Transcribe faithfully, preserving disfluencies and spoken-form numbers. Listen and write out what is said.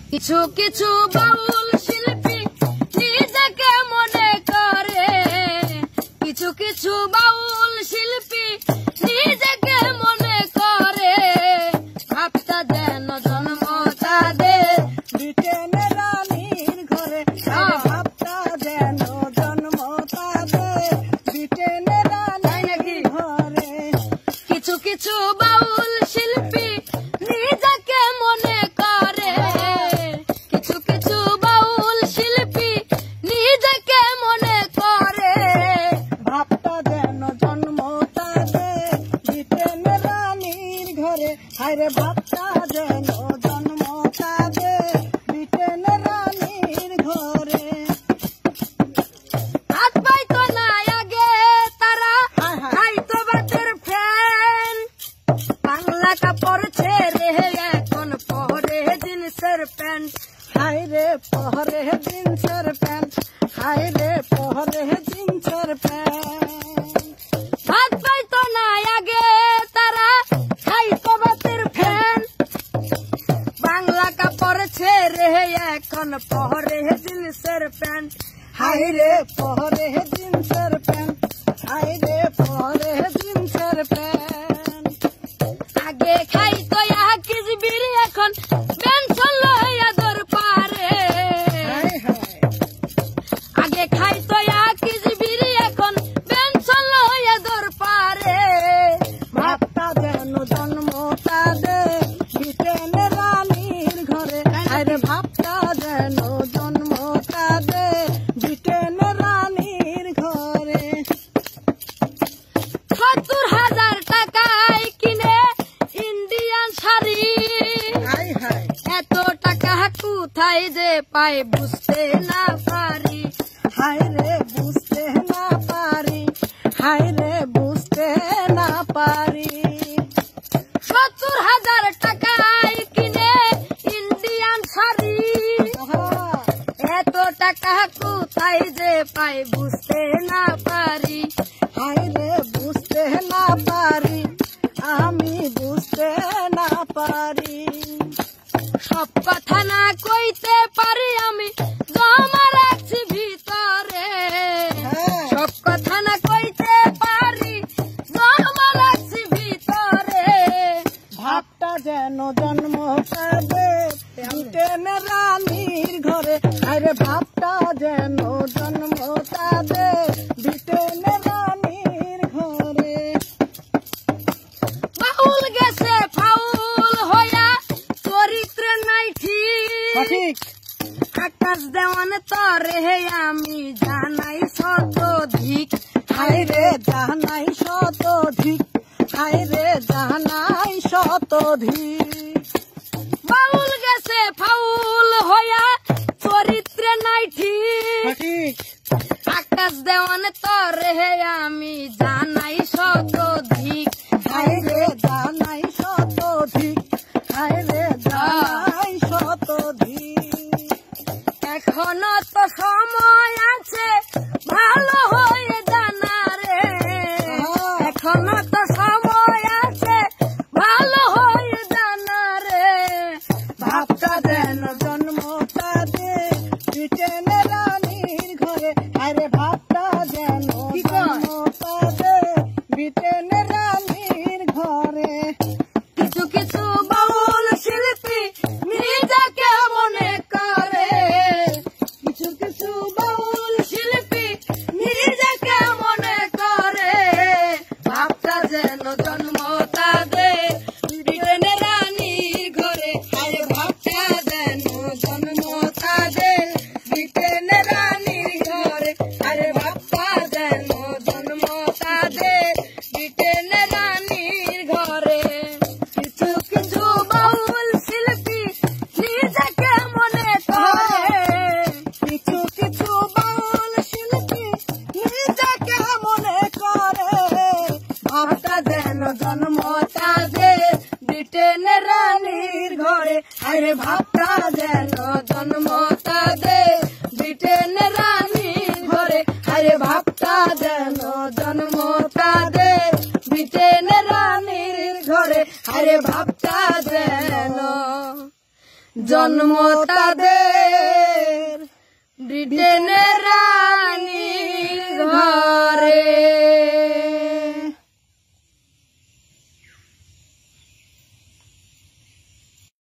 কিছু কিছু বাউল শিল্পী নিজেকে মনে করে, কিছু কিছু বাউল শিল্পী নিজেকে মনে করে, ভাবটা যেন জন্ম তাদের ব্রিটেনের রানীর ঘরে, ভাবটা যেন জন্ম তাদের ব্রিটেনের রানীর ঘরে। কিছু কিছু বাউল শিল্পী নিজেকে মনে করে, কিছু কিছু বাউল শিল্পী নিজেকে মনে করে, ভাবটা যেন জন্ম তাদের ব্রিটেনের রানীর ঘরে। হায়রে ভাবটা যেন জন্ম তাদের ব্রিটেনের রানীর ঘরে। হাত পাইতো না আগে তারা খাইতো ভাতের ফ্যান, বাংলা কাপড় ছেড়ে এখন পরে জিন্সের প্যান্ট। হায়রে পহরে জিন্সের প্যান্ট, হায়রে পহরে জিন্সের প্যান্ট। ভাত পাইতো না আগে তারা খাইতো ভাতের ফ্যান, বাংলা কাপড় ছেড়ে এখন পরে জিন্সের প্যান্ট। হায়রে পহরে জিন্সের প্যান্ট, হায়রে পহরে জিন্সের প্যান্ট। আগে খাইতো আকিস বিড়ি এখন পেনশন লইয়া দর পারে, আগে খাইতো আকিস বিড়ি এখন পেনশন লইয়া দর পারে, ভাবটা যেন জন্ম তাদের ব্রিটেনের রানীর ঘরে। হায়রে ভাবটা যেন জন্ম তাদের ব্রিটেনের রানীর ঘরে। সত্তর হাজার টাকায় কিনে ইন্ডিয়ান শাড়ি, হায় হায় এত টাকা কোথায় যে পায় বুঝতে না পারি, হায়রে বুঝতে না পারি, হায়রে বুঝতে না পারি। সত্তর হাজার টাকায় কিনে ইন্ডিয়ান শাড়ি, এত টাকা কোথায় যে পায় বুঝতে না পারি, হায়রে বুঝতে না পারি, আমি বুঝতে না পারি। সব কথা না কইতে পারি আমি জমা রাখছি ভিতরে, সব কথা না কইতে পারি জমা রাখছি ভিতরে, ভাবটা যেন জন্ম তাদের ব্রিটেনের রানীর ঘরে। আরে ভাবটা যেন জন্ম তাদের ব্রিটেনের রানীর ঘরে। বাউল গেছে ফাউল হইয়া চরিত্রে নাই ঠিক, আকাশ দেওয়ান তরে আমি জানাই শতধিক, হায়রে জানাই শতধিক, হায়রে জানাই শতধিক। বাউল গেছে ফাউল হইয়া চরিত্রে নাই ঠিক, আকাশ দেওয়ান তরে আমি জানাই শতধিক, হায়রে জানাই শতধিক, হায়রে জানাই শতধিক। এখনো তো সময় আছে ভালো হয়ে জানা রে, এখনো তো সময় আছে ভালো হয়ে জানা রে, ভাবটা যেন জন্ম তাদের ব্রিটেনের রানীর ঘরে। আরে ভাবটা যেন জন্ম তাদের ব্রিটেনের রানীর ঘরে। কিছু কিছু বাউল শিল্পী নিজেকে মনে করে, কিছু কিছু বাউল শিল্পী নিজেকে মনে করে, ভাবটা যেন জন্ম তাদের ব্রিটেনের রানীর ঘরে, আরে ভাবটা যেন জন্ম তাদের ব্রিটেনের রানীর ঘরে, আরে ভাবটা যেন জন্ম তাদের ব্রিটেনের রানীর ঘরে। কিছু কিছু বাউল শিল্পী নিজেকে মনে করে, কিছু কিছু বাউল শিল্পী নিজেকে মনে করে, ভাবটা যেন জন্ম তাদের ব্রিটেনের রানীর ঘরে, আরে ভাবটা যেন জন্ম তাদের ব্রিটেনের রানীর ঘরে, আরে ভাবটা যেন জন্ম তাদের ব্রিটেনের রানীর ঘরে, আরে ভাবটা যেন জন্ম তাদের ব্রিটেনে